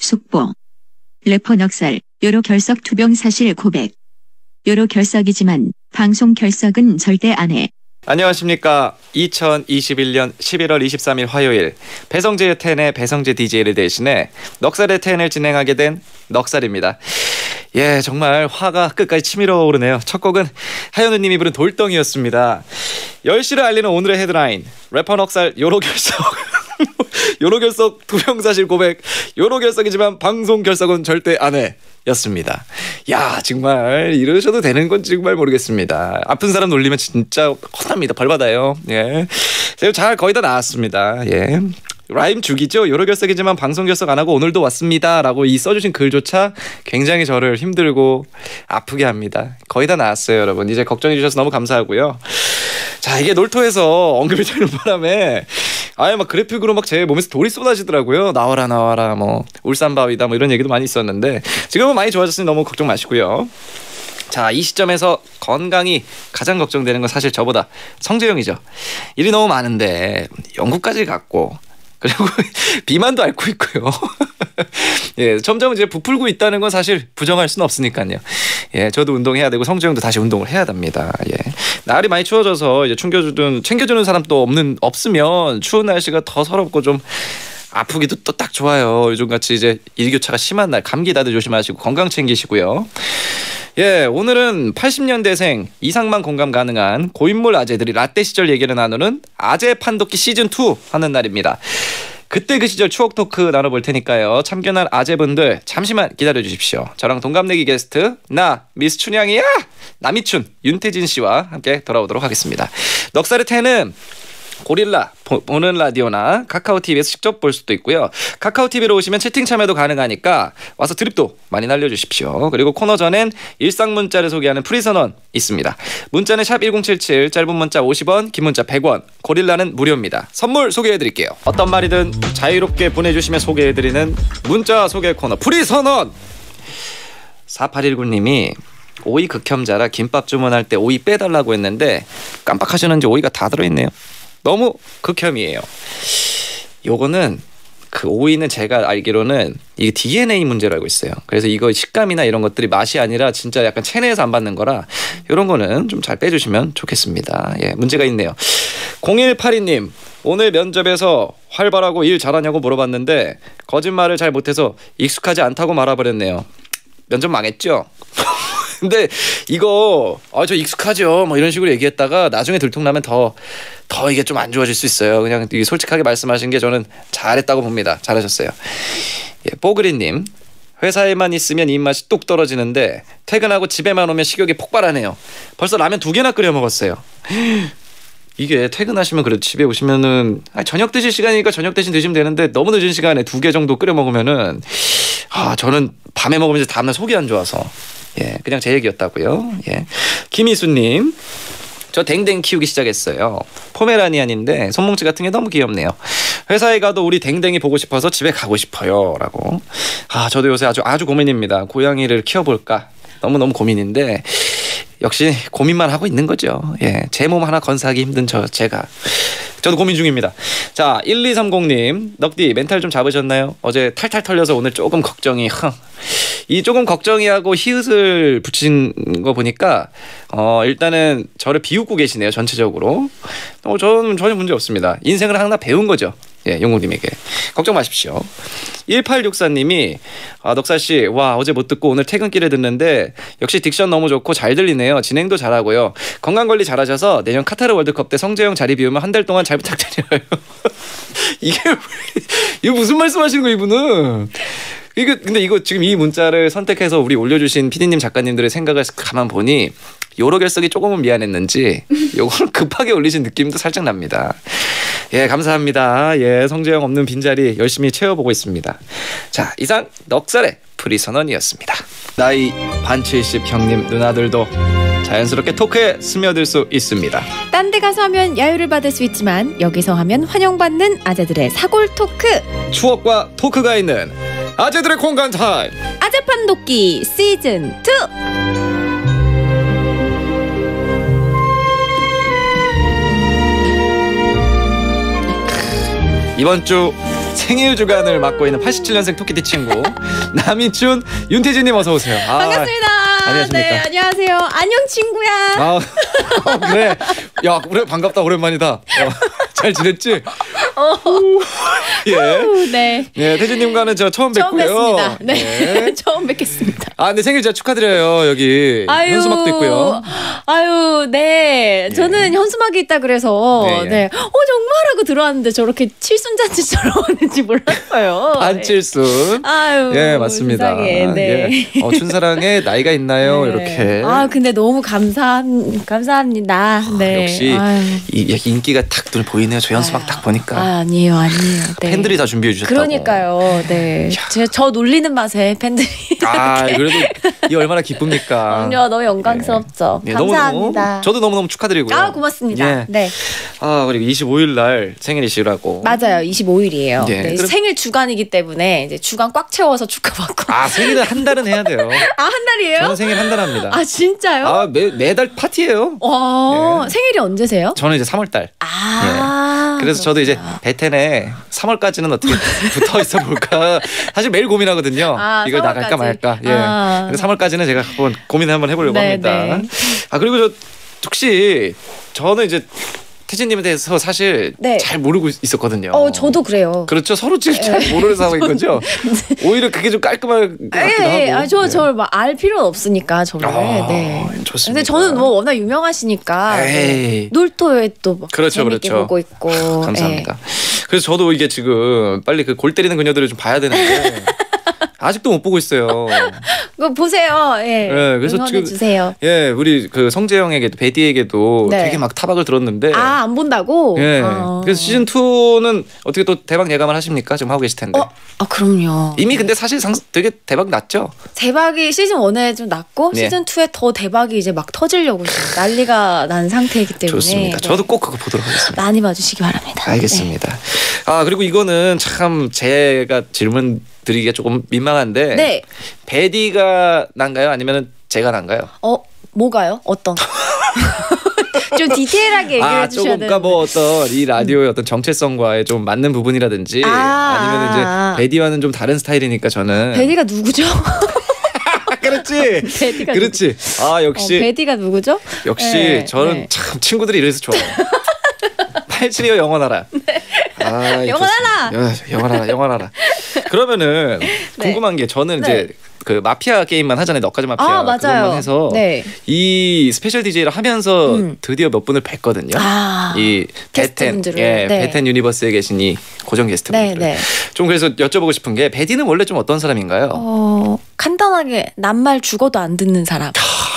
숙보. 래퍼 넉살, 요로 결석 투병 사실 고백. 요로 결석이지만 방송 결석은 절대 안 해. 안녕하십니까. 2021년 11월 23일 화요일 배성재의 텐의 배성재 DJ를 대신해 넉살의 텐을 진행하게 된 넉살입니다. 예, 정말 화가 끝까지 치밀어 오르네요. 첫 곡은 하현우님이 부른 돌덩이였습니다. 10시를 알리는 오늘의 헤드라인, 래퍼 넉살 요로 결석 요로 결석 투병사실 고백, 요로 결석이지만 방송 결석은 절대 안 해 였습니다. 야, 정말 이러셔도 되는 건지 정말 모르겠습니다. 아픈 사람 놀리면 진짜 혼납니다. 벌 받아요. 예, 제가 잘 거의 다 나왔습니다. 예, 라임 죽이죠. 요로 결석이지만 방송 결석 안 하고 오늘도 왔습니다 라고 이 써주신 글조차 굉장히 저를 힘들고 아프게 합니다. 거의 다 나왔어요, 여러분. 이제 걱정해 주셔서 너무 감사하고요. 자, 이게 놀토에서 언급이 되는 바람에 아예 막 그래픽으로 막 제 몸에서 돌이 쏟아지더라고요. 나와라 나와라, 뭐 울산바위다, 뭐 이런 얘기도 많이 있었는데 지금은 많이 좋아졌으니 너무 걱정 마시고요. 자, 이 시점에서 건강이 가장 걱정되는 건 사실 저보다 성재형이죠. 일이 너무 많은데 영국까지 갔고 그리고 비만도 앓고 있고요. 예, 점점 이제 부풀고 있다는 건 사실 부정할 수는 없으니까요. 예, 저도 운동해야 되고 성재형도 다시 운동을 해야 됩니다. 예, 날이 많이 추워져서 이제 챙겨주는 사람도 없으면 추운 날씨가 더 서럽고 좀 아프기도 또 딱 좋아요. 요즘같이 이제 일교차가 심한 날 감기 다들 조심하시고 건강 챙기시고요. 예, 오늘은 80년대생 이상만 공감 가능한 고인물 아재들이 라떼 시절 얘기를 나누는 아재 판독기 시즌2 하는 날입니다. 그때 그 시절 추억 토크 나눠볼 테니까요. 참견할 아재분들 잠시만 기다려주십시오. 저랑 동갑내기 게스트 나 미스 춘향이야 남이춘 윤태진 씨와 함께 돌아오도록 하겠습니다. 넉살의 텐은 고릴라 보는 라디오나 카카오TV에서 직접 볼 수도 있고요. 카카오TV로 오시면 채팅 참여도 가능하니까 와서 드립도 많이 날려주십시오. 그리고 코너 전엔 일상 문자를 소개하는 프리선언 있습니다. 문자는 샵 1077, 짧은 문자 50원, 긴 문자 100원, 고릴라는 무료입니다. 선물 소개해드릴게요. 어떤 말이든 자유롭게 보내주시면 소개해드리는 문자 소개 코너 프리선언. 4819님이 오이 극혐자라 김밥 주문할 때 오이 빼달라고 했는데 깜빡하셨는지 오이가 다 들어있네요. 너무 극혐이에요. 요거는 그 오이는 제가 알기로는 이게 DNA 문제로 알고 있어요. 그래서 이거 식감이나 이런 것들이 맛이 아니라 진짜 약간 체내에서 안 받는 거라 이런 거는 좀 잘 빼주시면 좋겠습니다. 예, 문제가 있네요. 0182님, 오늘 면접에서 활발하고 일 잘하냐고 물어봤는데 거짓말을 잘 못해서 익숙하지 않다고 말아버렸네요. 면접 망했죠? 근데 이거 저 익숙하죠 뭐 이런 식으로 얘기했다가 나중에 들통나면 더 이게 좀 안 좋아질 수 있어요. 그냥 솔직하게 말씀하신 게 저는 잘했다고 봅니다. 잘하셨어요. 예, 뽀그리님, 회사에만 있으면 입맛이 뚝 떨어지는데 퇴근하고 집에만 오면 식욕이 폭발하네요. 벌써 라면 2개나 끓여 먹었어요. 이게 퇴근하시면 그래도 집에 오시면은 저녁 드실 시간이니까 저녁 대신 드시면 되는데 너무 늦은 시간에 2개 정도 끓여 먹으면은 저는 밤에 먹으면 이제 다음날 속이 안 좋아서 예, 그냥 제 얘기였다고요. 예, 김희수님, 저 댕댕 키우기 시작했어요. 포메라니안인데 손뭉치 같은 게 너무 귀엽네요. 회사에 가도 우리 댕댕이 보고 싶어서 집에 가고 싶어요 라고. 저도 요새 아주 고민입니다. 고양이를 키워볼까 너무너무 고민인데 역시 고민만 하고 있는 거죠. 예, 제 몸 하나 건사하기 힘든 저도 고민 중입니다. 자, 1230님, 넉디 멘탈 좀 잡으셨나요? 어제 탈탈 털려서 오늘 조금 걱정이 이 조금 걱정이하고 히읗을 붙인 거 보니까 일단은 저를 비웃고 계시네요. 전체적으로. 저는 전혀 문제 없습니다. 인생을 하나 배운 거죠. 예, 영국님에게 걱정 마십시오. 1864님이 넉살씨, 와, 어제 못 듣고 오늘 퇴근길에 듣는데 역시 딕션 너무 좋고 잘 들리네요. 진행도 잘하고요. 건강관리 잘하셔서 내년 카타르 월드컵 때 성재형 자리 비우면 한 달 동안 잘 부탁드려요. 이거 무슨 말씀하시는 거예요, 이분은? 근데 이거 지금 이 문자를 선택해서 우리 올려주신 PD님 작가님들의 생각을 가만 보니 요로 결석이 조금은 미안했는지 요거를 급하게 올리신 느낌도 살짝 납니다. 예, 감사합니다. 예, 성재형 없는 빈자리 열심히 채워보고 있습니다. 자, 이상 넉살의 프리선언이었습니다. 나이 반 70 형님 누나들도 자연스럽게 토크에 스며들 수 있습니다. 딴 데 가서 하면 야유를 받을 수 있지만 여기서 하면 환영받는 아재들의 사골 토크. 추억과 토크가 있는 아재들의 공간 타임. 아재 판독기 시즌 2. 이번 주 생일 주간을 맡고 있는 87년생 토끼띠 친구 남이춘, 윤태진님 어서 오세요. 반갑습니다. 안녕하십니까. 네, 안녕하세요. 안녕 친구야. 그래. 야, 그래 반갑다. 오랜만이다. 잘 지냈지? 예. 네. 네, 태진님과는 저 처음 뵙고요. 처음 뵙습니다. 네. 처음 뵙겠습니다. 근데 생일 진짜 축하드려요. 여기 현수막도 있고요. 네. 예. 저는 현수막이 있다 그래서 네. 네. 정말 하고 들어왔는데 저렇게 칠순잔치처럼 하는지 몰랐어요. 안칠순. 아유. 예, 맞습니다. 세상에. 네. 예. 춘사랑에 나이가 있나요? 네. 이렇게. 근데 너무 감사합니다. 네. 역시 아유. 인기가 딱 눈에 보이네요. 저 현수막 딱 보니까. 아니에요. 네. 팬들이 다 준비해 주셨다고. 그러니까요. 네. 저 놀리는 맛에 팬들이. 그래도 이 얼마나 기쁩니까? 너무 영광스럽죠. 예, 감사합니다. 저도 너무너무 축하드리고요. 고맙습니다. 예. 네. 그리고 25일 날 생일이시라고. 맞아요. 25일이에요. 예, 네, 그럼- 생일 주간이기 때문에 이제 주간 꽉 채워서 축하받고. 생일은 한 달은 해야 돼요. 한 달이에요? 저는 생일 한 달 합니다. 진짜요? 매달 파티예요. 예. 생일이 언제세요? 저는 이제 3월 달. 그래서 저도 이제 베텐에 3월까지는 어떻게 붙어 있어 볼까. 사실 매일 고민하거든요. 이걸 3월까지. 나갈까 말까. 근데 3월까지는 제가 한번 고민을 한번 해보려고 네, 합니다. 네. 그리고 혹시 저는 이제 태진님에 대해서 사실 네. 잘 모르고 있었거든요. 저도 그래요. 그렇죠. 서로 지금 잘 모르는 상황인 거죠. 오히려 그게 좀 깔끔할 것 같기도 하고. 저를 막 알 필요는 없으니까 저를. 네. 좋습니다. 근데 저는 뭐 워낙 유명하시니까 에이. 놀토에 또 막 그렇죠, 재밌게 그렇죠. 보고 있고. 감사합니다. 그래서 저도 이게 지금 빨리 그 골 때리는 그녀들을 좀 봐야 되는데 아직도 못 보고 있어요. 그거 보세요. 그래서 응원해 지금 주세요. 우리 그 성재형에게도 베디에게도 네. 되게 막 타박을 들었는데. 안 본다고? 그래서 시즌 2는 어떻게 또 대박 예감을 하십니까? 지금 하고 계실 텐데. 그럼요. 이미 근데 사실 되게 대박 났죠. 대박이 시즌 1에 좀 났고 네. 시즌 2에 더 대박이 이제 막 터지려고 지금 난리가 난 상태이기 때문에. 좋습니다. 네. 저도 꼭 그거 보도록 하겠습니다. 많이 봐주시기 바랍니다. 알겠습니다. 그리고 이거는 참 제가 질문 드리기가 조금 민망한데. 네. 베디가 난가요? 아니면 제가 난가요? 뭐가요? 어떤? 좀 디테일하게 얘기해 주셔야 조금 되는데. 그러니까 뭐 어떤 이 라디오의 어떤 정체성과의 좀 맞는 부분이라든지 아니면 이제 베디와는 좀 다른 스타일이니까 저는. 베디가 누구죠? 그렇지. 베디가 그렇지. 역시 베디가 누구죠? 역시 네, 저는 네. 참 친구들이 이래서 좋아요. 87이요 영원하라. 영원하라! 영원하라. 그러면은 궁금한 게 저는 이제 그 마피아 게임만 하잖아요. 너까지 마피아. 맞아요. 그것만 해서 네. 이 스페셜 DJ를 하면서 드디어 몇 분을 뵀거든요. 이 베텐, 게스트분들을. 네. 베텐 유니버스에 계신 이 고정 게스트분들. 네. 좀 그래서 여쭤보고 싶은 게 베디는 원래 좀 어떤 사람인가요? 간단하게 낱말 죽어도 안 듣는 사람.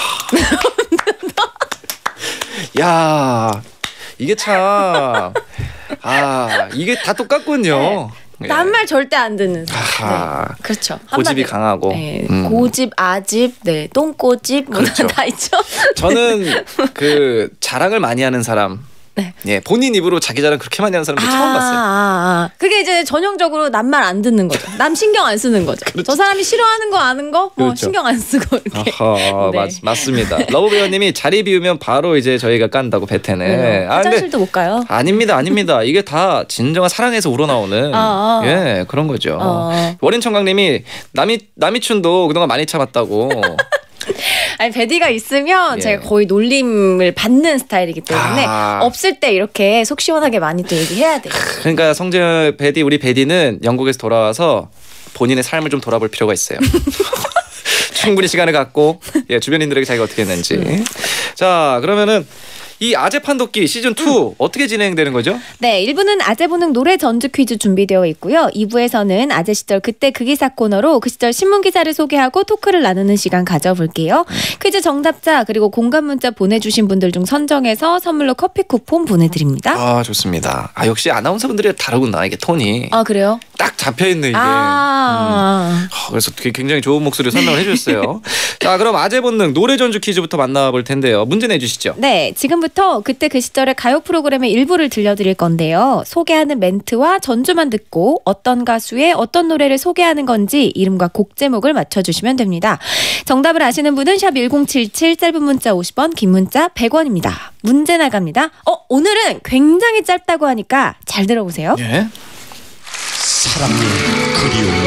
야, 이게 참 이게 다 똑같군요. 낱말 절대 안 듣는 사람. 네. 그렇죠. 고집이 한마디로. 강하고. 네. 고집, 아집, 꼬집 그렇죠. 다 있죠. 저는 그 자랑을 많이 하는 사람. 네. 본인 입으로 자기 자랑 그렇게 많이 하는 사람들 처음 봤어요. 그게 이제 전형적으로 낱말 안 듣는 거죠. 남 신경 안 쓰는 거죠. 그렇죠. 저 사람이 싫어하는 거 아는 거 그렇죠. 신경 안 쓰고 이렇게. 네. 맞습니다. 러브배우님이 자리 비우면 바로 이제 저희가 깐다고 베텐에. 화장실도 못 가요. 아닙니다. 이게 다 진정한 사랑에서 우러나오는 그런 거죠. 원인청강님이 남이춘도 그동안 많이 참았다고. 아니 베디가 있으면 제가 거의 놀림을 받는 스타일이기 때문에 없을 때 이렇게 속 시원하게 많이 또 얘기해야 돼요. 그러니까 우리 베디는 영국에서 돌아와서 본인의 삶을 좀 돌아볼 필요가 있어요. 충분히 시간을 갖고 주변인들에게 자기가 어떻게 했는지. 자, 그러면은 이 아재 판독기 시즌 2 어떻게 진행되는 거죠? 네, 1부는 아재 보는 노래 전주 퀴즈 준비되어 있고요. 2부에서는 아재 시절 그때 그 기사 코너로 그 시절 신문 기사를 소개하고 토크를 나누는 시간 가져볼게요. 퀴즈 정답자 그리고 공감 문자 보내주신 분들 중 선정해서 선물로 커피 쿠폰 보내드립니다. 좋습니다. 역시 아나운서분들이 다르구나 이게 톤이. 그래요? 딱 잡혀있네 이게. 그래서 굉장히 좋은 목소리로 설명을 해주셨어요. 자, 그럼 아재 본능 노래 전주 퀴즈부터 만나볼 텐데요. 문제 내주시죠. 네, 지금부터 그때 그 시절의 가요 프로그램의 일부를 들려드릴 건데요. 소개하는 멘트와 전주만 듣고 어떤 가수의 어떤 노래를 소개하는 건지 이름과 곡 제목을 맞춰주시면 됩니다. 정답을 아시는 분은 샵 1077 짧은 문자 50원 긴 문자 100원입니다. 문제 나갑니다. 오늘은 굉장히 짧다고 하니까 잘 들어보세요. 예. 사랑의 그리움을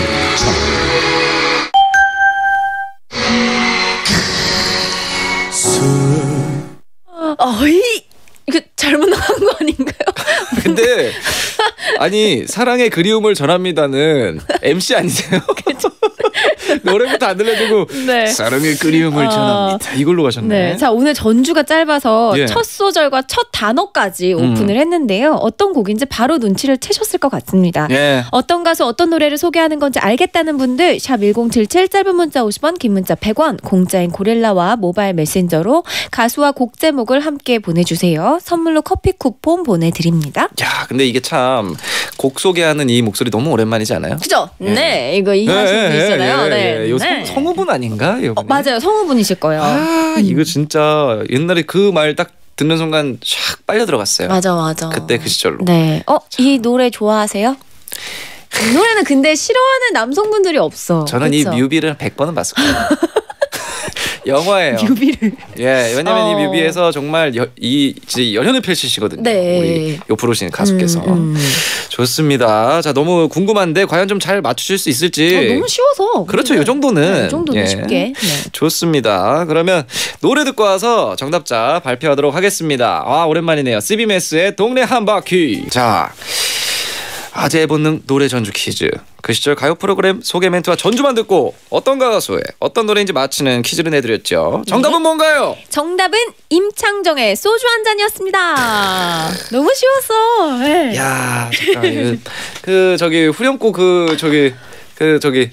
어이 이거 잘못 나간 거 아닌가요? 근데 아니 사랑의 그리움을 전합니다는 MC 아니세요? 노래부터 안 들려주고 네. 사랑의 그리움을 전합니다. 이걸로 가셨네. 네. 자, 오늘 전주가 짧아서 예. 첫 소절과 첫 단어까지 오픈을 했는데요. 어떤 곡인지 바로 눈치를 채셨을 것 같습니다. 예. 어떤 가수 어떤 노래를 소개하는 건지 알겠다는 분들 샵 1077 짧은 문자 50원 긴 문자 100원 공짜인 고릴라와 모바일 메신저로 가수와 곡 제목을 함께 보내주세요. 선물로 커피 쿠폰 보내드립니다. 야, 근데 이게 참 곡 소개하는 이 목소리 너무 오랜만이지 않아요? 그죠? 예. 네. 이거 하시는 분 있잖아요. 네. 요 네. 성우분 아닌가? 맞아요. 성우분이실 거예요. 아, 이거 진짜 옛날에 그 말 딱 듣는 순간 샥 빨려 들어갔어요. 맞아. 그때 그 시절로. 네. 이 노래 좋아하세요? 이 노래는 근데 싫어하는 남성분들이 없어. 저는 그쵸? 이 뮤비를 100번은 봤을 거예요. 영화예요. 뮤비를. 예, 왜냐면 이 뮤비에서 정말 진짜 열연을 펼치시거든요. 네. 우리 요 부르신 가수께서. 좋습니다. 자, 너무 궁금한데 과연 좀 잘 맞추실 수 있을지. 너무 쉬워서. 그렇죠. 이 정도는. 네, 이 정도는 예. 쉽게. 네. 좋습니다. 그러면 노래 듣고 와서 정답자 발표하도록 하겠습니다. 아, 오랜만이네요. CBMS의 동네 한바퀴. 자, 아재의 본능 노래 전주 퀴즈. 그 시절 가요 프로그램 소개 멘트와 전주만 듣고 어떤 가수의 어떤 노래인지 맞히는 퀴즈를 내드렸죠. 정답은 뭔가요? 정답은 임창정의 소주 한 잔이었습니다. 너무 쉬웠어. 네. 야, 잠깐 그 저기 후렴구 그 저기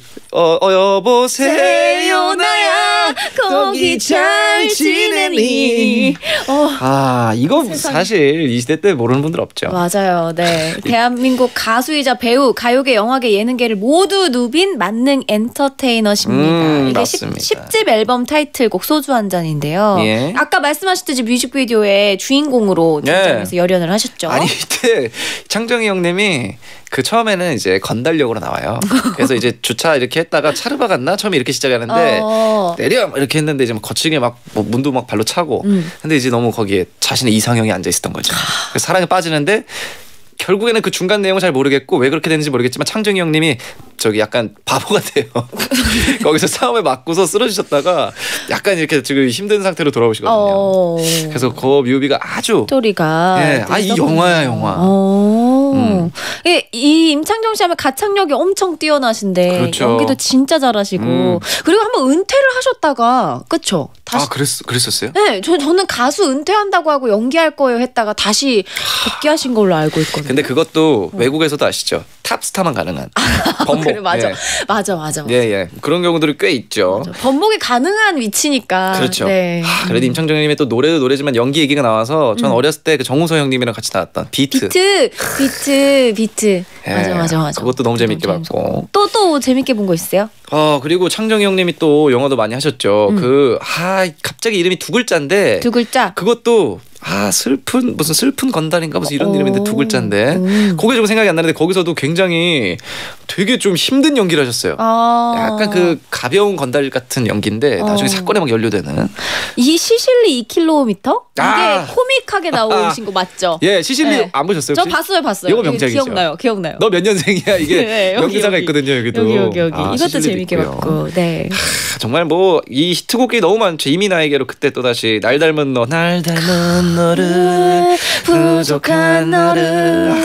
여보세요 나야 거기 잘 지내니. 아, 이거 사실 이 시대 때 모르는 분들 없죠. 맞아요. 네. 대한민국 가수이자 배우, 가요계, 영화계, 예능계를 모두 누빈 만능 엔터테이너십니다. 이게 맞습니다. 10집 앨범 타이틀곡 소주 한 잔인데요. 예. 아까 말씀하셨듯이 뮤직비디오의 주인공으로 등장해서 열연을 하셨죠. 아니 이때 창정이 형님이 그 처음에는 이제 건달력으로 나와요. 그래서 이제 주차 이렇게 했다가 차르바 갔나 처음에 이렇게 시작하는데 내려 이렇게 했는데 이제 막 거칠게 막 뭐 문도 막 발로 차고. 근데 이제 너무 거기에 자신의 이상형이 앉아 있었던 거죠. 그래서 사랑에 빠지는데 결국에는 그 중간 내용을 잘 모르겠고 왜 그렇게 됐는지 모르겠지만 창정이 형님이 저기 약간 바보 같아요. 거기서 싸움에 맞고서 쓰러지셨다가 약간 이렇게 지금 힘든 상태로 돌아오시거든요. 그래서 그 뮤비가 아주 스토리가 예, 아, 이 영화야 영화. 이 임창정 씨 하면 가창력이 엄청 뛰어나신데 그렇죠. 연기도 진짜 잘하시고 그리고 한번 은퇴를 하셨다가 그쵸? 다시 그랬었어요? 네, 저는 가수 은퇴한다고 하고 연기할 거예요 했다가 다시 복귀하신 걸로 알고 있거든요. 근데 그것도 외국에서도 아시죠? 탑스타만 가능한 번복. 그래, 맞아. 예. 맞아. 예. 그런 경우들이 꽤 있죠. 맞아. 번복이 가능한 위치니까. 그렇죠. 네. 그래도 임창정 님이 또 노래도 노래지만 연기 얘기가 나와서 전 어렸을 때 그 정우성 형님이랑 같이 나왔던 비트. 비트. 예. 맞아. 그것도 너무 재밌게 봤고. 또 재밌게 본 거 있어요? 그리고 창정이 형님이 또 영화도 많이 하셨죠. 갑자기 이름이 두 글자인데. 두 글자. 그것도 무슨 슬픈 건달인가 무슨 이런 이름인데 두 글자인데 그게 좀 생각이 안 나는데 거기서도 굉장히 되게 좀 힘든 연기를 하셨어요. 약간 그 가벼운 건달 같은 연기인데 나중에 사건에 막 연루되는. 이 시실리 2km? 이게 아. 코믹하게 나오신 거 맞죠? 예, 시실리 네. 안 보셨어요? 저 혹시? 봤어요. 이거 명작이죠. 기억나요. 너 몇 년생이야? 이게 네, 명대사가 여기. 있거든요. 여기도. 여기. 이것도 시실리도 재밌게 있고요. 봤고. 네. 정말 뭐 이 히트곡이 너무 많죠. 이미 나에게로 그때 또 다시 날 닮은 너를 부족한 너를.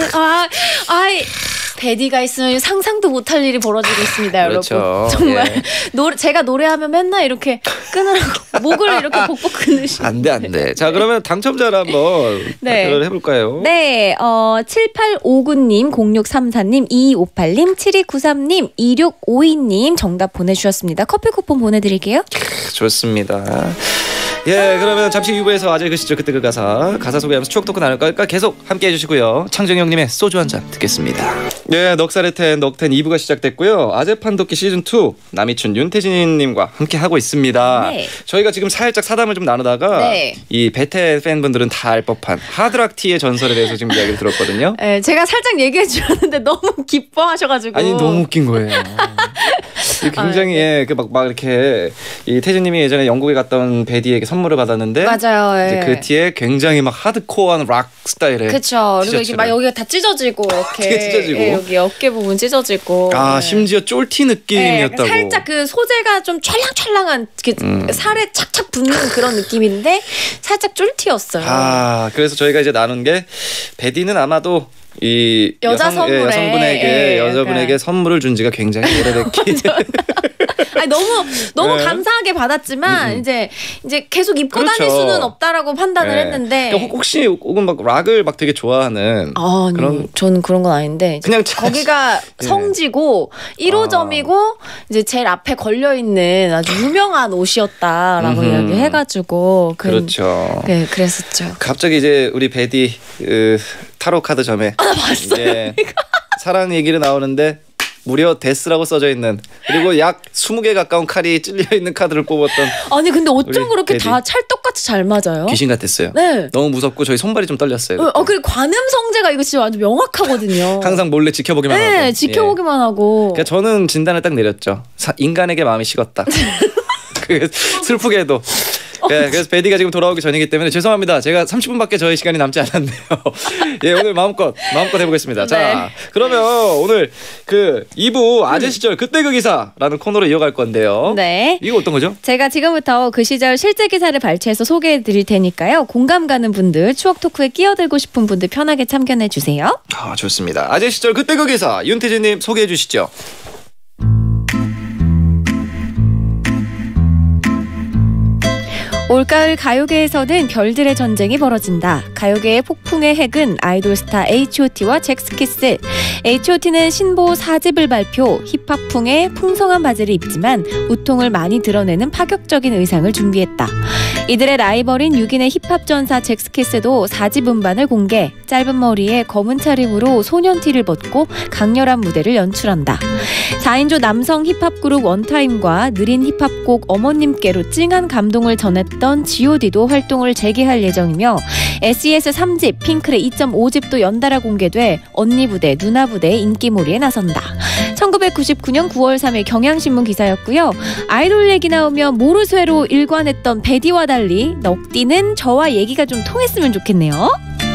베디가 있으면 상상도 못할 일이 벌어지고 있습니다, 그렇죠. 여러분. 정말 예. 제가 노래하면 맨날 이렇게 끊으라고 목을 이렇게 복복 끊으시. 안돼. 자, 그러면 당첨자를 한번 네. 발표를 해볼까요? 네, 7859님, 0634님, 2258님, 7293님, 2652님 정답 보내주셨습니다. 커피 쿠폰 보내드릴게요. 좋습니다. 예, 그러면 잠시 후에서 아재 그 시절 그때 그 가사 소개하면서 추억 토크 나눌 거니까 계속 함께해 주시고요. 창정이 형님의 소주 한 잔 듣겠습니다. 예, 넉살의 텐 넉텐 2부가 시작됐고요. 아재 판독기 시즌 2 남이춘 윤태진님과 함께 하고 있습니다. 네. 저희가 지금 살짝 사담을 좀 나누다가 네. 이 베테 팬분들은 다 알 법한 하드락티의 전설에 대해서 지금 이야기를 들었거든요. 네, 제가 살짝 얘기해 주셨는데 너무 기뻐하셔가지고. 아니 너무 웃긴 거예요. 굉장히 예, 막 이렇게 이 태진님이 예전에 영국에 갔다 온 베디에게 선물을 받았는데 맞아요. 이제 예. 그 뒤에 굉장히 막 하드코어한 락 스타일의 그쵸. 그리고 이게 티셔츠를. 막 여기가 다 찢어지고 이렇게 찢어지고. 예, 여기 어깨 부분 찢어지고. 아 예. 심지어 쫄티 예, 느낌이었다고. 살짝 그 소재가 좀 찰랑찰랑한 살에 착착 붙는 그런 느낌인데 살짝 쫄티였어요. 아 그래서 저희가 이제 나눈 게 베디는 아마도 이 여성분에게 예, 여자분에게 약간. 선물을 준 지가 굉장히 오래됐기. 아니 너무 네. 감사하게 받았지만 이제 계속 입고 그렇죠. 다닐 수는 없다라고 판단을 네. 했는데. 그러니까 혹시 혹은 막 락을 막 되게 좋아하는 아, 그런 저는 그런 건 아닌데 그냥 거기가 예. 성지고 1호점이고 이제 제일 앞에 걸려 있는 아주 유명한 옷이었다라고 음흠. 이야기해가지고 그렇죠. 네, 그랬었죠. 갑자기 이제 우리 베디 타로 카드 점에 봤어요. 사랑 얘기를 나오는데 무려 데스라고 써져 있는 그리고 약 20개 가까운 칼이 찔려 있는 카드를 뽑았던 아니 근데 어쩜 우리 그렇게 베디. 다 찰떡같이 잘 맞아요? 귀신 같았어요. 네. 너무 무섭고 저희 손발이 좀 떨렸어요. 그때. 그리고 관음 성재가 이거 진짜 아주 명확하거든요. 항상 몰래 지켜보기만 하고. 네, 지켜보기만 하고. 그러니까 저는 진단을 딱 내렸죠. 인간에게 마음이 식었다. 그 슬프게도. 예, 그래서 베디가 지금 돌아오기 전이기 때문에 죄송합니다. 제가 30분밖에 저희 시간이 남지 않았네요. 예, 오늘 마음껏 해보겠습니다. 자, 네. 그러면 오늘 그 2부 아재 시절 그때 그 기사라는 코너로 이어갈 건데요. 네. 이거 어떤 거죠? 제가 지금부터 그 시절 실제 기사를 발췌해서 소개해 드릴 테니까요. 공감 가는 분들, 추억 토크에 끼어들고 싶은 분들 편하게 참견해 주세요. 아, 좋습니다. 아재 시절 그때 그 기사 윤태진님 소개해 주시죠. 올가을 가요계에서는 별들의 전쟁이 벌어진다. 가요계의 폭풍의 핵은 아이돌 스타 H.O.T와 잭스키스. H.O.T는 신보 4집을 발표, 힙합풍의 풍성한 바지를 입지만 우통을 많이 드러내는 파격적인 의상을 준비했다. 이들의 라이벌인 6인의 힙합 전사 잭스키스도 4집 음반을 공개, 짧은 머리에 검은 차림으로 소년티를 벗고 강렬한 무대를 연출한다. 4인조 남성 힙합 그룹 원타임과 느린 힙합곡 어머님께로 찡한 감동을 전했던 G.O.D도 활동을 재개할 예정이며 SES 3집 핑클의 2.5집도 연달아 공개돼 언니 부대, 누나 부대의 인기몰이에 나선다. 1999년 9월 3일 경향신문 기사였고요. 아이돌 얘기 나오면 모르쇠로 일관했던 베디와 달리 넉디는 저와 얘기가 좀 통했으면 좋겠네요.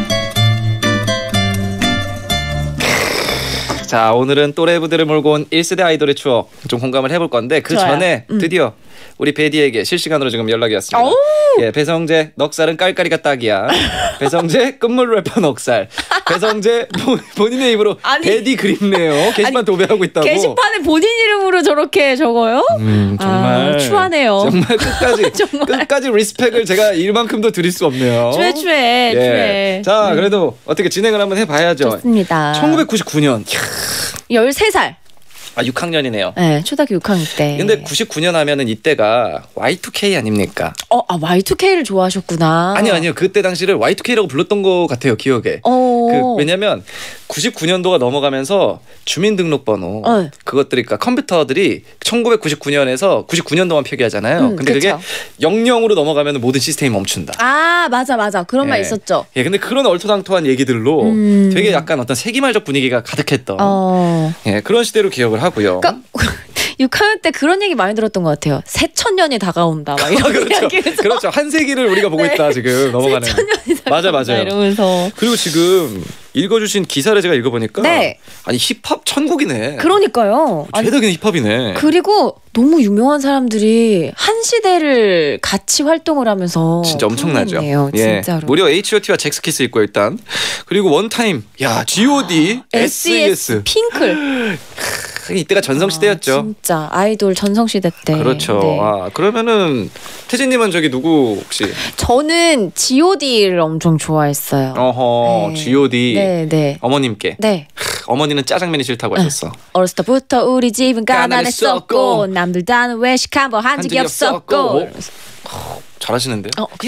자, 오늘은 또래 부대를 몰고 온 1세대 아이돌의 추억 좀 공감을 해볼 건데 그 좋아요. 전에 드디어 우리 베디에게 실시간으로 지금 연락이 왔습니다. 오우. 예, 배성재 넉살은 깔깔이가 딱이야. 배성재 끝물 래퍼 넉살. 배성재 본인의 입으로 아니. 베디 그립네요. 게시판 도배하고 있다고. 게시판에 본인 이름으로 저렇게 적어요? 정말 추하네요. 정말 끝까지 정말. 끝까지 리스펙을 제가 이만큼도 드릴 수 없네요. 추해. 예. 자, 그래도 어떻게 진행을 한번 해봐야죠. 좋습니다. 1999년 13살. 아 6학년이네요. 네, 초등학교 6학년 때. 근데 99년 하면은 이때가 Y2K 아닙니까? Y2K를 좋아하셨구나. 아니요. 그때 당시를 Y2K라고 불렀던 것 같아요, 기억에. 왜냐면 99년도가 넘어가면서 주민등록번호 그것들이 그러니까 컴퓨터들이 1999년에서 99년도만 표기하잖아요. 근데 그쵸. 그게 00으로 넘어가면 모든 시스템이 멈춘다. 아, 맞아. 그런 말 예. 있었죠. 예, 근데 그런 얼토당토한 얘기들로 되게 약간 어떤 세기말적 분위기가 가득했던 예, 그런 시대로 기억을 하고요. 그러니까 6학년 때 그런 얘기 많이 들었던 것 같아요. 새천년이 다가온다. 막 이런 그렇죠. 이야기를. 그렇죠. 한 세기를 우리가 보고 네. 있다 지금 넘어가는. 새천년이 다가온다. 맞아요. 이러면서. 그리고 지금 읽어주신 기사를 제가 읽어보니까 네. 아니 힙합 천국이네. 그러니까요. 아니, 죄다 그냥 힙합이네. 그리고 너무 유명한 사람들이 한 시대를 같이 활동을 하면서 진짜 엄청나죠. 풍년이에요, 진짜로. 무려 H.O.T와 잭스키스 있고 일단 그리고 원타임, 야 G.O.D, S.E.S. 핑클. 이때가 전성시대였죠. 진짜 아이돌 전성시대 때. 그렇죠. 네. 아 그러면은 태진님은 저기 누구 혹시? 저는 G.O.D를 엄청 좋아했어요. 어허 네. G.O.D. 네. 어머님께. 네. 어머니는 짜장면이 싫다고 하셨어. 어렸을 때부터 우리 집은 가난했었고, 가난했었고 남들 다는 외식 한번 한 적이 없었고. 잘하시는데요?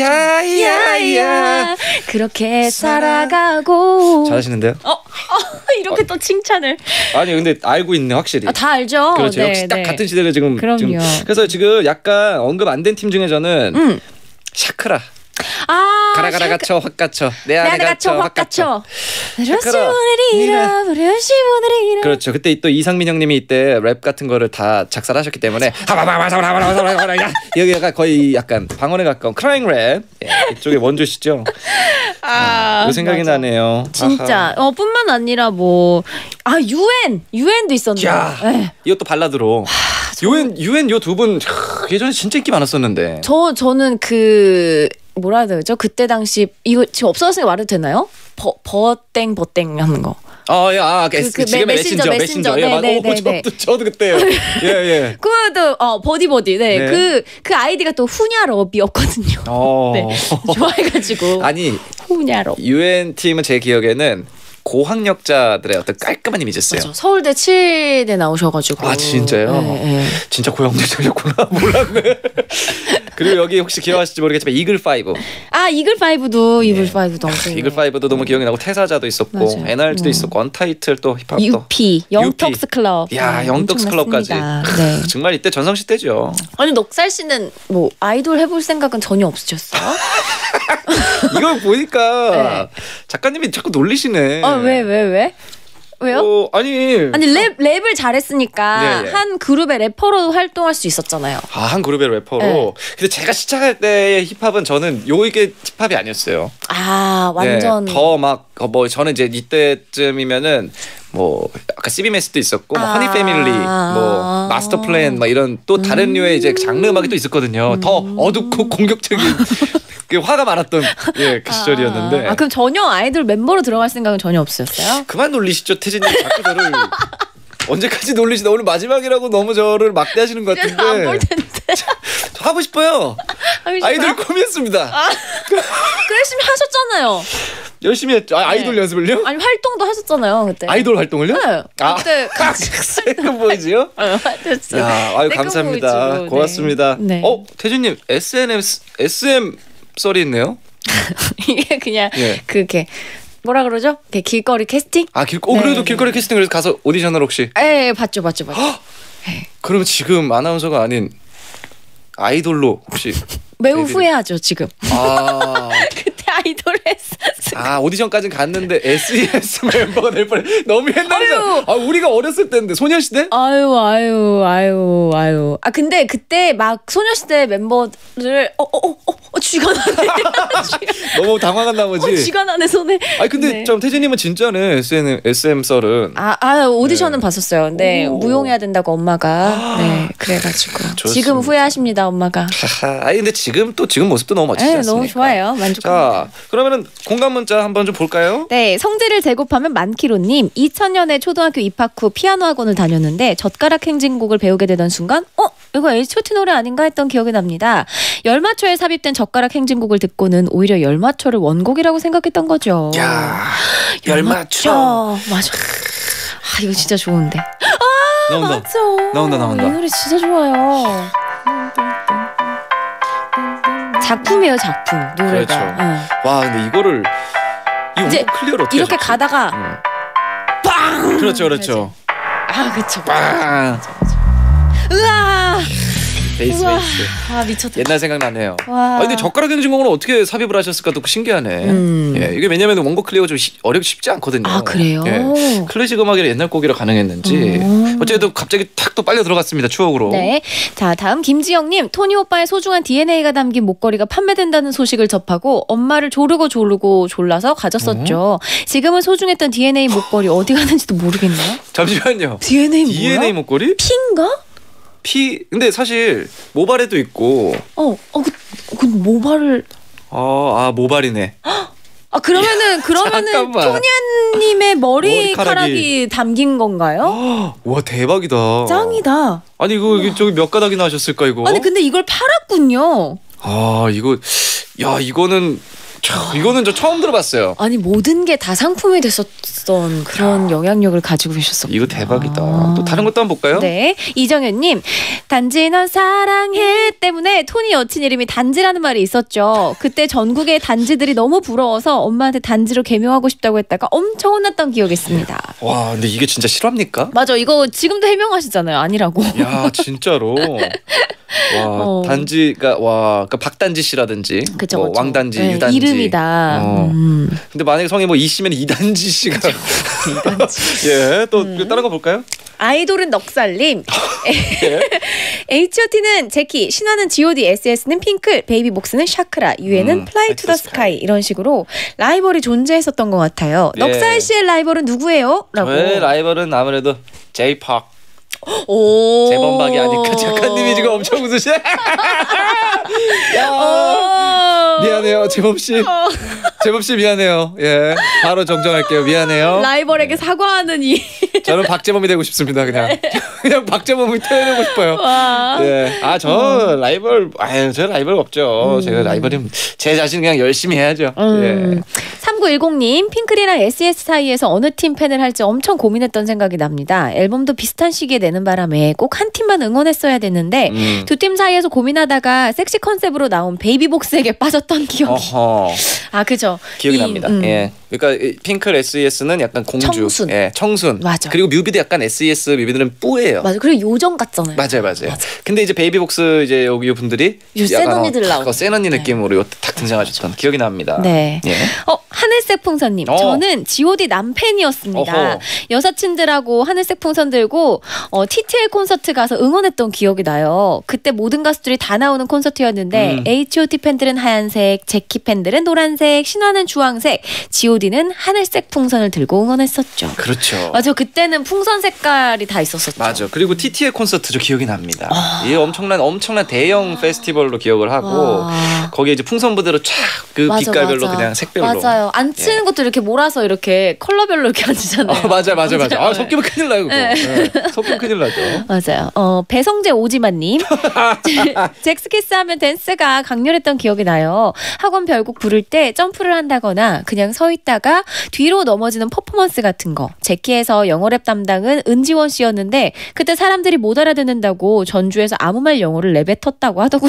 야야야 그렇게 살아가고. 잘하시는데요? 이렇게 또 칭찬을. 아니 근데 알고 있네 확실히. 다 알죠. 그렇죠. 네, 역시 딱 네. 같은 시대를 지금. 그럼요. 그래서 지금 약간 언급 안 된 팀 중에 저는 샤크라. 가라 갇혀 확 갇혀 내 안에 갇혀 확 갇혀. 그렇죠. 그때 또 이상민 형님이 이때 랩 같은 거를 다 작사를 하셨기 때문에 여기가 거의 약간 방언에 가까운 크라잉 랩 이쪽에 원조시죠. 그 생각이 맞아. 나네요. 진짜 뿐만 아니라 유엔도 있었네요. 야, 이것도 발라드로. 유엔 요 두 분 예전에 진짜 인기 많았었는데. 저는 그 뭐라 해야 되죠? 그때 당시 이거 지금 없어졌으니까 말해도 되나요? 버땡 하는 거. 지금 메신저. 예, 네. 저도 그때요. 예. 그것도 버디. 네. 네. 그 아이디가 또 후냐럽이었거든요. 네. 좋아해가지고. 아니 후냐럽. 유엔 팀은 제 기억에는 고학력자들의 어떤 깔끔한 이미지였어요. 맞아. 서울대 7대 나오셔가지고. 아 진짜요? 네. 진짜 고학력자셨구나. 몰랐네. 그리고 여기 혹시 기억하실지 모르겠지만 이글5. 이글5도 이글5도 엄청. 이글5도 너무 기억이 나고 퇴사자도 있었고 맞아요. NRG도 있었고 언타이틀 또 힙합도. UP 영턱스 클럽. 야 영턱스 클럽까지. 네. 정말 이때 전성시대죠. 아니 넉살 씨는 뭐 아이돌 해볼 생각은 전혀 없으셨어요? 이걸 보니까 네. 작가님이 자꾸 놀리시네. 왜? 왜요? 아니 랩을 잘했으니까 네. 한 그룹의 래퍼로 활동할 수 있었잖아요. 한 그룹의 래퍼로. 네. 근데 제가 시작할 때의 힙합은 저는 이게 힙합이 아니었어요. 완전. 네, 더 막 저는 이제 이때쯤이면은 뭐 아까 CB메스도 있었고 뭐 허니 패밀리, 뭐 마스터 플랜 막 이런 또 다른 류의 이제 장르 음악이 또 있었거든요. 더 어둡고 공격적인 그 화가 많았던 그 시절이었는데. 그럼 전혀 아이돌 멤버로 들어갈 생각은 전혀 없으셨어요? 그만 놀리시죠, 태진님. 자꾸 저를 언제까지 놀리시나. 오늘 마지막이라고 너무 저를 막대하시는 것 같은데. 안 볼 텐데. 하고 싶어요. 아이돌 꿈이었습니다. 열심히 하셨잖아요. 열심히 했죠. 아이돌 연습을요? 아니 활동도 하셨잖아요 그때. 아이돌 활동을요? 네. 그때 세금 보이지요? 됐어요. 야, 감사합니다. 보이지로, 고맙습니다. 네. 태준님 SM 썰이 있네요. 이게 그냥 그게 뭐라 그러죠? 길거리 캐스팅? 그래도 길거리 캐스팅 그래서 가서 오디션을 혹시? 봤죠. 그러면 지금 아나운서가 아닌 아이돌로 혹시? 매우 후회하죠 지금. 그때 아이돌 했었어. 오디션까지는 갔는데 SES 멤버가 될 뻔해. 너무 옛날이잖아. 우리가 어렸을 때인데 소녀시대? 아유. 근데 그때 막 소녀시대 멤버를 쥐가 나네. 너무 당황한 나머지. 쥐가 나네 손에. 근데 좀 태진님은 진짜네. SM 썰은. 오디션은 봤었어요. 근데 무용해야 된다고 엄마가. 그래가지고 좋습니다. 지금 후회하십니다 엄마가. 근데 지금 모습도 너무 멋지지 않습니까? 너무 좋아요. 만족합니다. 자, 그러면은 공감 문자 한번 좀 볼까요? 네, 성질을 제곱하면 만키로님 2000년에 초등학교 입학 후 피아노 학원을 다녔는데 젓가락 행진곡을 배우게 되던 순간 이거 H.O.T 노래 아닌가 했던 기억이 납니다. 열마초에 삽입된 젓가락 행진곡을 듣고는 오히려 열마초를 원곡이라고 생각했던 거죠. 야, 열마초. 맞아. 이거 진짜 좋은데. 나온다. 맞아. 나온다. 이 노래 진짜 좋아요. 작품이에요, 작품. 노래가. 그렇죠. 와, 근데 이거를 이제 클리어를 어떻게 이렇게 하셨지? 가다가 빵! 그렇죠. 그쵸. 빵! 으아! 베이스. 미쳤다. 옛날 생각나네요. 와. 근데 젓가락 행진곡은 어떻게 삽입을 하셨을까도 신기하네. 이게 왜냐면 원곡 클리어가 좀 어렵기 쉽지 않거든요. 그래요? 클래식 음악이라 옛날 곡이라 가능했는지. 어쨌든 갑자기 탁 또 빨려 들어갔습니다. 추억으로. 네. 자, 다음 김지영님. 토니 오빠의 소중한 DNA가 담긴 목걸이가 판매된다는 소식을 접하고 엄마를 조르고 졸라서 가졌었죠. 지금은 소중했던 DNA 목걸이 어디 갔는지도 모르겠네요. 잠시만요. DNA 뭐야? 목걸이? 피인가? 근데 사실 모발에도 있고. 그 모발을. 모발이네. 그러면은 잠깐만. 토니아님의 머리카락이 담긴 건가요? 와, 대박이다. 짱이다. 아니 이거 저기 몇 가닥이나 하셨을까 이거? 아니 근데 이걸 팔았군요. 이거는 저 처음 들어봤어요. 아니 모든 게 다 상품이 됐었던 그런 영향력을 가지고 계셨어. 이거 대박이다. 또 다른 것도 한번 볼까요? 네, 이정현님. 단지 넌 사랑해 때문에 토니 여친 이름이 단지라는 말이 있었죠. 그때 전국의 단지들이 너무 부러워서 엄마한테 단지로 개명하고 싶다고 했다가 엄청 혼났던 기억이 있습니다. 와, 근데 이게 진짜 실화입니까? 맞아, 이거 지금도 해명하시잖아요. 아니라고. 야, 진짜로. 와 단지가 그러니까 박단지 씨라든지 그쵸, 뭐 그쵸. 왕단지, 네, 유단지. 이름이다. 근데 만약에 성이 뭐 이씨면 이단지 씨가 이단지. 예, 또 다른 거 볼까요? 아이돌은 넉살님. 예. H.O.T는 제키, 신화는 G.O.D, S.S.는 핑클, 베이비복스는 샤크라, 유엔은 플라이 투 더 스카이 이런 식으로 라이벌이 존재했었던 것 같아요. 예. 넉살 씨의 라이벌은 누구예요? 라고. 저의 라이벌은 아무래도 J-POP 오. 재범박이 아닐까. 작가님이 지금 엄청 웃으시네. 야, 어. 미안해요 재범 씨. 재범 씨 미안해요. 예, 바로 정정할게요. 미안해요. 라이벌에게 사과하는 이. 저는 박재범이 되고 싶습니다. 그냥 박재범이 태어나고 싶어요. 와. 예, 저 라이벌, 저 라이벌 없죠. 제가 라이벌이면 제 자신 그냥 열심히 해야죠. 예. 3910님, 핑클이랑 SES 사이에서 어느 팀 팬을 할지 엄청 고민했던 생각이 납니다. 앨범도 비슷한 시기에 내는 바람에 꼭 한 팀만 응원했어야 됐는데 두 팀 사이에서 고민하다가 섹시 컨셉으로 나온 베이비복스에게 빠졌던 기억이. 어허. 아, 그죠. 기억이 납니다. 예. 그러니까 핑클 SES는 약간 공주, 청순. 예, 청순. 맞아. 그리고 뮤비도 약간 SES 뮤비들은 뿌예요. 맞아. 그리고 요정 같잖아요. 맞아요. 근데 이제 베이비복스 이제 여기 분들이 요 센 언니들 나오고. 센 언니 느낌으로 딱 등장하셨던 기억이 납니다. 네. 예. 하늘색 풍선님. 저는 G.O.D 남팬이었습니다. 어허. 여사친들하고 하늘색 풍선 들고 TTL 콘서트 가서 응원했던 기억이 나요. 그때 모든 가수들이 다 나오는 콘서트였는데 H.O.T 팬들은 하얀색, 제키 팬들은 노란색, 신화는 주황색, G.O.D는 하늘색 풍선을 들고 응원했었죠. 그렇죠. 맞아. 그때는 풍선 색깔이 다 있었었죠. 맞아. 그리고 TTL 콘서트 저 기억이 납니다. 이게 엄청난 대형 페스티벌로 기억을 하고 거기에 이제 풍선 부대로 쫙 그 빛깔별로 그냥 색별로. 맞아요. 앉히는 것도 이렇게 몰아서 이렇게 컬러별로 이렇게 앉으잖아요. 맞아요. 섞이면 큰일 나요, 그거. 네. 섞이면 큰일 나죠. 맞아요. 배성재 오지만님. 잭스키스 하면 댄스가 강렬했던 기억이 나요. 학원 별곡 부를 때 점프를 한다거나 그냥 서 있다가 뒤로 넘어지는 퍼포먼스 같은 거. 제키에서 영어랩 담당은 은지원 씨였는데 그때 사람들이 못 알아듣는다고 전주에서 아무 말 영어를 내뱉었다고 하더군요.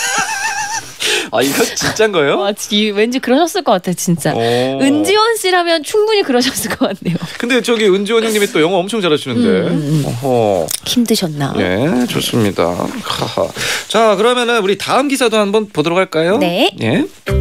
이거 진짜인 거예요? 왠지 그러셨을 것 같아요, 진짜. 은지원 씨라면 충분히 그러셨을 것 같네요. 근데 저기 은지원 형님이 또 영어 엄청 잘하시는데. 힘드셨나? 예, 좋습니다. 자, 그러면은 우리 다음 기사도 한번 보도록 할까요? 네. 예.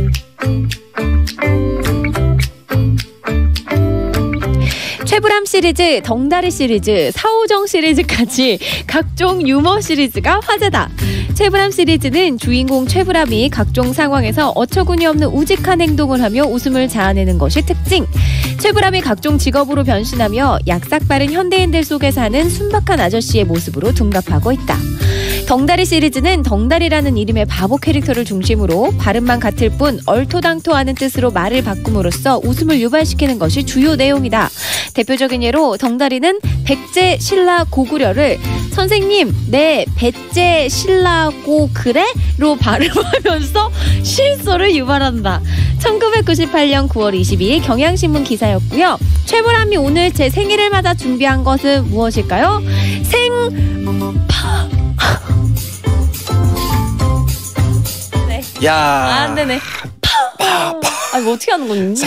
최불암 시리즈, 덩다리 시리즈, 사오정 시리즈까지 각종 유머 시리즈가 화제다. 최불암 시리즈는 주인공 최불암이 각종 상황에서 어처구니 없는 우직한 행동을 하며 웃음을 자아내는 것이 특징. 최불암이 각종 직업으로 변신하며 약삭 빠른 현대인들 속에 사는 순박한 아저씨의 모습으로 둔갑하고 있다. 덩다리 시리즈는 덩다리라는 이름의 바보 캐릭터를 중심으로 발음만 같을 뿐 얼토당토하는 뜻으로 말을 바꿈으로써 웃음을 유발시키는 것이 주요 내용이다. 대표적인 예로 덩다리는 백제 신라 고구려를 선생님 내 백제 신라고 그래?로 발음하면서 실소를 유발한다. 1998년 9월 22일 경향신문 기사였고요. 최불암이 오늘 제 생일을 맞아 준비한 것은 무엇일까요? 야. 안 되네. 뭐 어떻게 하는 건지.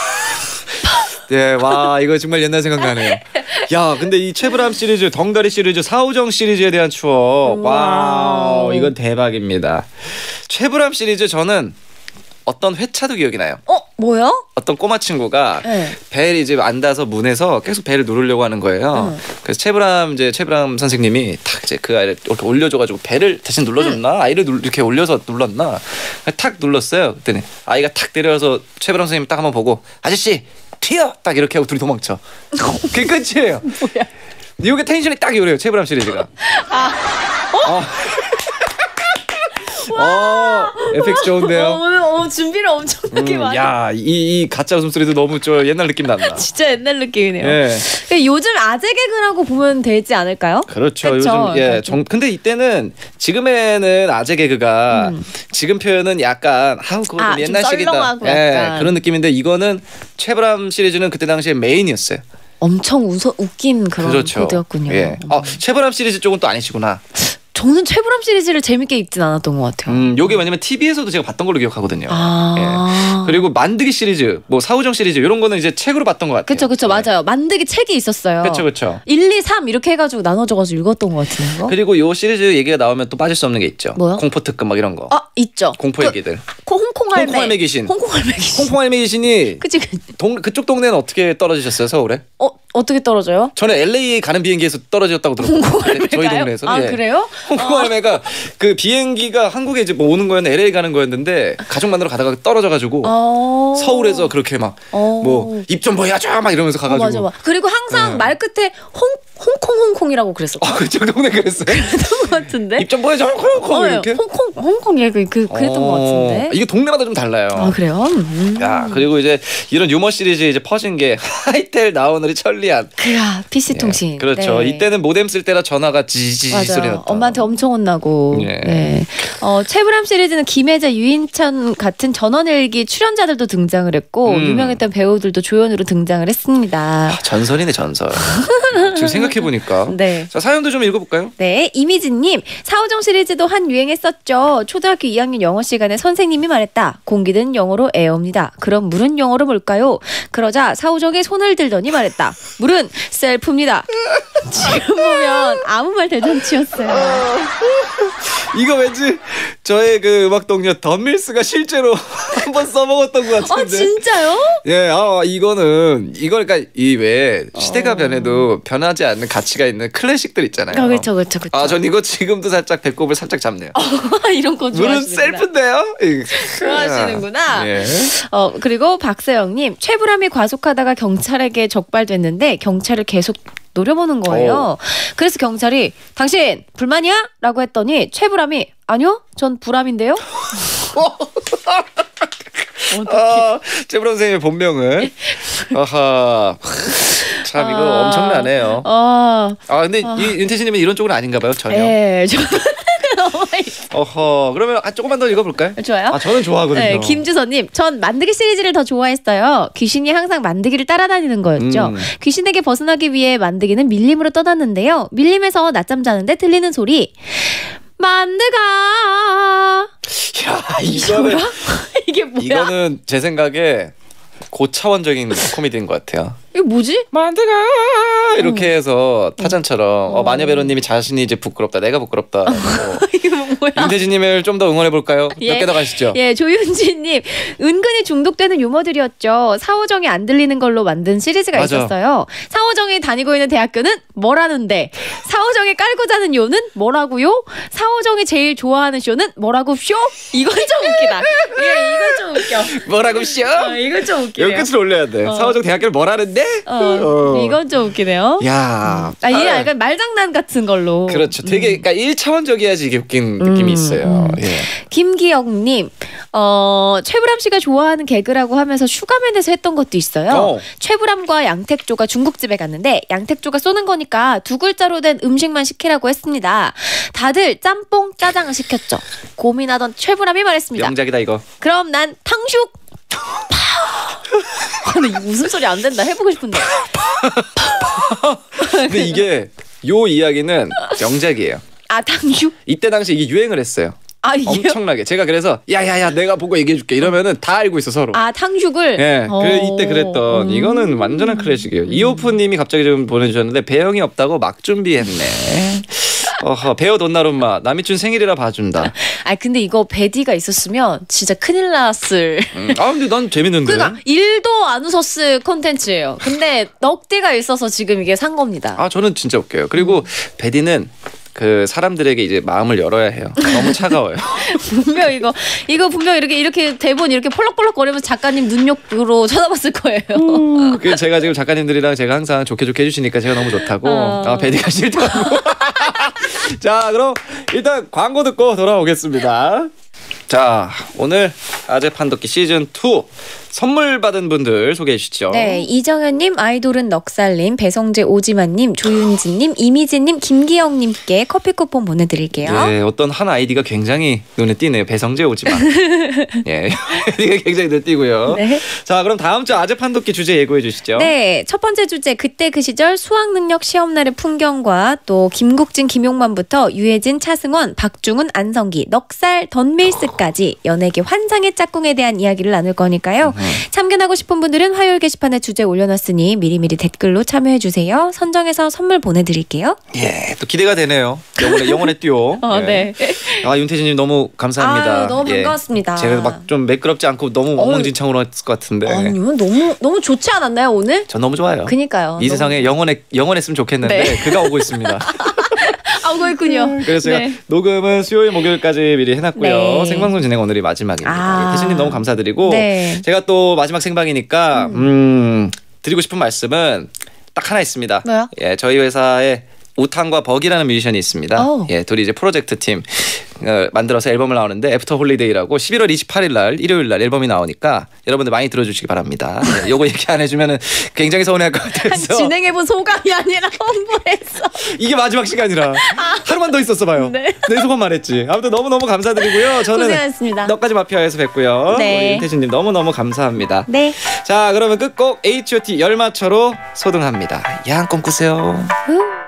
네, 와 이거 정말 옛날 생각나네요. 야, 근데 이 최불암 시리즈, 덩다리 시리즈, 사오정 시리즈에 대한 추억, 와우, 이건 대박입니다. 최불암 시리즈 저는 어떤 회차도 기억이 나요. 뭐요? 어떤 꼬마 친구가 벨 이제 앉아서 문에서 계속 벨을 누르려고 하는 거예요. 그래서 최불암 선생님이 탁 이제 그 아이를 이렇게 올려줘가지고 벨을 대신 눌러줬나? 아이를 이렇게 올려서 눌렀나? 탁 눌렀어요. 그랬더니 아이가 탁 내려서 최불암 선생님 딱 한번 보고 아저씨 튀어! 딱 이렇게 하고 둘이 도망쳐. 그게 끝이에요. 뭐야? 이게 텐션이 딱 이래요. 최불암 시리즈가. 에펙트 좋은데요. 오늘 준비를 엄청나게 많이. 야, 이 가짜 웃음소리도 너무 저 옛날 느낌 난다. 진짜 옛날 느낌이네요. 예. 요즘 아재 개그라고 보면 되지 않을까요? 그렇죠. 그쵸? 요즘 근데 이때는 지금에는 아재 개그가 지금 표현은 약간 그거 좀 옛날식이다. 약간. 그런 느낌인데 이거는 최불암 시리즈는 그때 당시에 메인이었어요. 엄청 웃긴 그런 그렇죠. 코드였군요. 예. 최불암 시리즈 쪽은 또 아니시구나. 저는 최불암 시리즈를 재밌게 읽진 않았던 것 같아요. 요게 왜냐면 TV에서도 제가 봤던 걸로 기억하거든요. 아. 예. 그리고 만드기 시리즈, 뭐 사우정 시리즈 이런 거는 이제 책으로 봤던 것 같아요. 그쵸, 맞아요. 만드기 책이 있었어요. 그쵸. 1, 2, 3 이렇게 해가지고 나눠져가지고 읽었던 것 같은데. 그리고 요 시리즈 얘기가 나오면 또 빠질 수 없는 게 있죠. 뭐요? 공포 특급 막 이런 거. 아, 있죠. 공포 얘기들. 홍콩 할매. 홍콩 할매 귀신. 홍콩 할매 귀신. 홍콩 할매 귀신이 그치. 그쪽 동네는 어떻게 떨어지셨어요, 서울에? 어떻게 떨어져요? 저는 LA 가는 비행기에서 떨어졌다고 들었거든요. 홍콩 할매가요? 저희 동네에서. 아, 예. 그래요? 홍콩 할매가 그 비행기가 한국에 이제 뭐 오는 거였는데 LA 가는 거였는데 가족 만나러 가다가 떨어져가지고 서울에서 그렇게 막 뭐 입 좀 보여줘 막 이러면서 가가지고. 맞아. 그리고 항상 네. 말 끝에 홍콩이라고 그랬었고. 그쪽 동네 그랬어요? 그랬던 것 같은데. 입 좀 보여줘 홍콩 이렇게. 홍콩 얘기 그랬던 것 같은데. 이게 동네마다 좀 달라요. 아, 그래요? 야, 그리고 이제 이런 유머 시리즈 이제 퍼진 게 하이텔 나오느리 천리안. 그야 PC 통신. 예, 그렇죠. 네. 이때는 모뎀 쓸 때라 전화가 지지지 소리 맞아요. 났다. 엄마한테 엄청 혼나고. 예. 네. 최불암 시리즈는 김혜자, 유인천 같은 전원일기 출연자들도 등장을 했고 유명했던 배우들도 조연으로 등장을 했습니다. 전설이네 전설. 지금 생각해 보니까. 네. 자, 사연도 좀 읽어볼까요? 네, 이미진님 사오정 시리즈도 한 유행했었죠. 초등학교 2학년 영어 시간에 선생님이 말했다. 공기는 영어로 에어입니다. 그럼 물은 영어로 뭘까요? 그러자 사오정이 손을 들더니 말했다. 물은 셀프입니다. 지금 보면 아무 말 대잔치였어요. 이거 왠지 저의 그 음악 동료 덤밀스가 실제로 한번 써먹었던 것 같은데. 진짜요? 예, 이거는 그러니까 이 외에 시대가 변해도 변하지 않는 가치가 있는 클래식들 있잖아요. 그렇죠. 전 이거 지금도 살짝 배꼽을 살짝 잡네요. 이런 거 물은 좋아하시는구나. 셀프인데요. 좋아하시는구나. 예. 그리고 박세영님 최불암이 과속하다가 경찰에게 적발됐는데 경찰을 계속 노려보는 거예요. 그래서 경찰이 당신 불만이야? 라고 했더니 최불암이 아니요 전 불암인데요. 최불암 선생님의 본명은 아하 참 이거 엄청나네요. 근데 이 윤태진님은 이런 쪽은 아닌가 봐요 전혀. 네, 그러면 조금만 더 읽어볼까요? 좋아요. 저는 좋아하거든요. 네, 김주선님, 전 만드기 시리즈를 더 좋아했어요. 귀신이 항상 만드기를 따라다니는 거였죠. 귀신에게 벗어나기 위해 만드기는 밀림으로 떠났는데요. 밀림에서 낮잠 자는데 들리는 소리. 만드가. 야, 이거는 이게 뭐야? 이거는 제 생각에 고차원적인 코미디인 것 같아요. 이게 뭐지? 만드가 이렇게 해서 타잔처럼 마녀배로님이 자신이 이제 부끄럽다, 내가 부끄럽다. 이거 뭐야? 윤태진님을 좀 더 응원해 볼까요? 예. 몇 개 더 가시죠. 예, 조윤지님 은근히 중독되는 유머들이었죠. 사오정이 안 들리는 걸로 만든 시리즈가 맞아. 있었어요. 사오정이 다니고 있는 대학교는 뭐라는데, 사오정이 깔고 자는 요는 뭐라고요? 사오정이 제일 좋아하는 쇼는 뭐라고 쇼? 이건 좀 웃기다. 예, 이건 좀 웃겨. 뭐라고 쇼? 이건 좀 웃기네요. 여기 끝을 올려야 돼. 사오정 대학교를 뭐라는데? 이건 좀 웃기네요. 야, 이게 약간 말장난 같은 걸로. 그렇죠. 되게 그러니까 1차원적이야지 이게 웃긴 느낌이 있어요. 예. 김기영님, 최불암 씨가 좋아하는 개그라고 하면서 슈가맨에서 했던 것도 있어요. 최불암과 양택조가 중국집에 갔는데 양택조가 쏘는 거니까 두 글자로 된 음식만 시키라고 했습니다. 다들 짬뽕 짜장을 시켰죠. 고민하던 최불암이 말했습니다. 명작이다 이거. 그럼 난 탕슉. 근데 웃음소리 안 된다. 해보고 싶은데. 근데 이게 요 이야기는 명작이에요. 탕슉? 이때 당시 이게 유행을 했어요. 이게요? 엄청나게. 제가 그래서 야야야 내가 보고 얘기해줄게 이러면은 다 알고 있어 서로. 탕슉을? 예, 이때 그랬던 이거는 완전한 클래식이에요. 이호프님이 갑자기 좀 보내주셨는데 배영이 없다고 막 준비했네. 배우 돈나룸마 남이춘 생일이라 봐준다. 근데 이거 베디가 있었으면 진짜 큰일 났을. 근데 난 재밌는데. 그러니까 일도 안 웃었을 콘텐츠예요. 근데 넉대가 있어서 지금 이게 산 겁니다. 저는 진짜 웃겨요. 그리고 베디는 그 사람들에게 이제 마음을 열어야 해요. 너무 차가워요. 분명 이거 분명 이렇게 대본 이렇게 펄럭펄럭 거리면서 작가님 눈욕으로 쳐다봤을 거예요. 그 제가 지금 작가님들이랑 제가 항상 좋게 해주시니까 제가 너무 좋다고. 베디가 싫다고. 자, 그럼 일단 광고 듣고 돌아오겠습니다. 자, 오늘 아재 판독기 시즌 2 선물 받은 분들 소개해 주시죠. 네, 이정현님, 아이돌은 넉살님, 배성재 오지만님, 조윤진님, 이미진님, 김기영님께 커피 쿠폰 보내드릴게요. 네, 어떤 한 아이디가 굉장히 눈에 띄네요. 배성재 오지만. 예, 아이디가 굉장히 눈에 띄고요. 네. 자, 그럼 다음 주 아재 판독기 주제 예고해 주시죠. 네, 첫 번째 주제 그때 그 시절 수학능력 시험날의 풍경과 또 김국진, 김용만부터 유해진, 차승원, 박중훈, 안성기, 넉살, 던밀스까지 연예계 환상의 짝꿍에 대한 이야기를 나눌 거니까요. 참견하고 싶은 분들은 화요일 게시판에 주제 올려놨으니 미리미리 댓글로 참여해 주세요. 선정해서 선물 보내드릴게요. 예, 또 기대가 되네요. 영혼의 듀오. 예. 네. 아, 윤태진님 너무 감사합니다. 아유, 너무 예. 반갑습니다. 제가 막 좀 매끄럽지 않고 너무 엉망진창으로 했을 것 같은데. 아니요, 너무 좋지 않았나요 오늘? 전 너무 좋아요. 그니까요. 이 세상에 영원했으면 좋겠는데 네. 그가 오고 있습니다. 아, 그렇군요. 그래서 제가 네. 녹음은 수요일 목요일까지 미리 해놨고요. 네. 생방송 진행 오늘이 마지막입니다. 태진님 너무 감사드리고 네. 제가 또 마지막 생방이니까 드리고 싶은 말씀은 딱 하나 있습니다. 뭐요? 예, 저희 회사에 우탄과 버기라는 뮤지션이 있습니다. 오. 예, 둘이 이제 프로젝트 팀 만들어서 앨범을 나오는데 애프터 홀리데이라고 11월 28일 날 일요일 날 앨범이 나오니까 여러분들 많이 들어주시기 바랍니다. 네, 요거 얘기 안 해주면은 굉장히 서운해할 것 같아서 진행해본 소감이 아니라 홍보했어. 이게 마지막 시간이라 하루만 더 있었어 봐요. 네. 내 소감 말했지. 아무튼 너무너무 감사드리고요. 저는 고생하셨습니다. 너까지 마피아에서 뵙고요. 네. 우리 윤태진님 너무너무 감사합니다. 네. 자, 그러면 끝곡 H.O.T 열맞춰로 소등합니다. 야한 꿈 꾸세요.